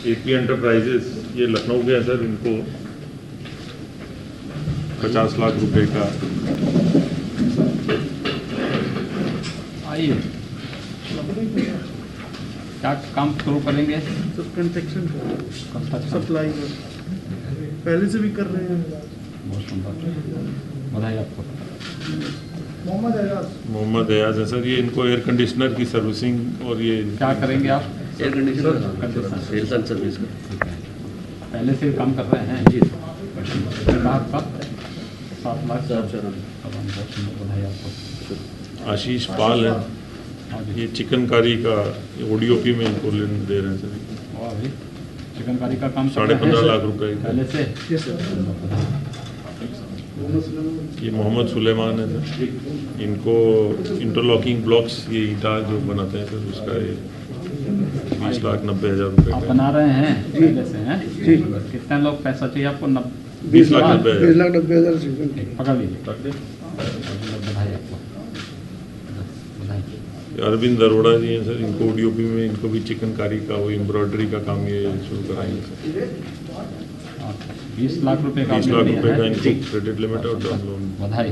AP enterprises, ये लखनऊ के हैं सर, इनको 50 लाख रुपए का। आइए, क्या काम शुरू करेंगे? सब कंस्ट्रक्शन सप्लाई पहले से भी कर रहे हैं। बहुत सुंदर, बधाई आपको। मोहम्मद एयाज है सर, ये इनको एयर कंडीशनर की सर्विसिंग और ये क्या करेंगे आप? Air conditioner sales and service का पहले से काम कर रहे हैं जी। आपका 7 लाख। बहुत सुंदर, बधाई आपको। आशीष पाल है, ये चिकनकारी का ओडीओपी में इनको दे रहे हैं सर। वाह भाई, चिकनकारी का काम 15.5 लाख रुपए का। पहले से। ये मोहम्मद सुलेमान है सर, इनको इंटरलॉकिंग ब्लॉक्स, ये ईंटा जो बनाते हैं सर, उसका ये 20,90,000 रुपए आप का। बना रहे हैं पहले से हैं जी? कितने लोग पैसा चाहिए आपको? 20,90,000। पकड़ लीजिए। बधाई आपको, बधाई। अरविंद अरोड़ा जी हैं सर, इनको ओडीओपी में इनको भी चिकनकारी का वो एम्ब्रॉयडरी का काम ये शुरू कराएंगे सर। 20 लाख रुपए का 20 लाख रुपए का इनको क्रेडिट लिमिट और टर्म लोन। बधाई।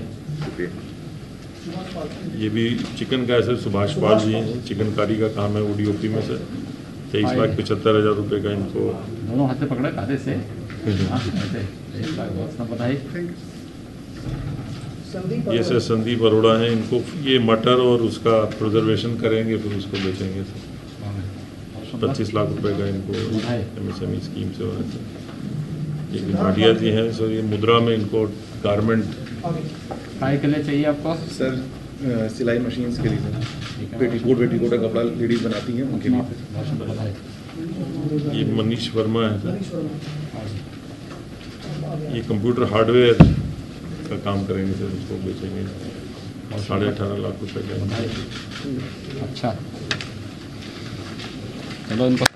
ये भी चिकन का है सर, सुभाष पाल जी हैं, चिकनकारी का काम है ओडीओपी में सर। 23,75,000 रुपए का इनको। दोनों हाथ से पकड़े कायदे से। हाँ, ऐसे 1 लाख। बहुत बधाई। ये सर संदीप अरोड़ा हैं, इनको ये मटर और उसका प्रिजर्वेशन करेंगे, फिर उसको बेचेंगे सर। 25 लाख रुपए का इनको MSME स्कीम से हो रहा है सर। एक भाटिया जी हैं सर, ये मुद्रा में इनको गारमेंट। काय के लिए चाहिए आपको? सर सिलाई मशीन्स के लिए सर, पेटीकोट का कपड़ा लेडीज बनाती हैं उनके लिए। ये मनीष वर्मा है सर, ये कंप्यूटर हार्डवेयर का काम करेंगे सर, उसको बेचेंगे। 18.5 लाख रुपए का। अच्छा, चलो इनको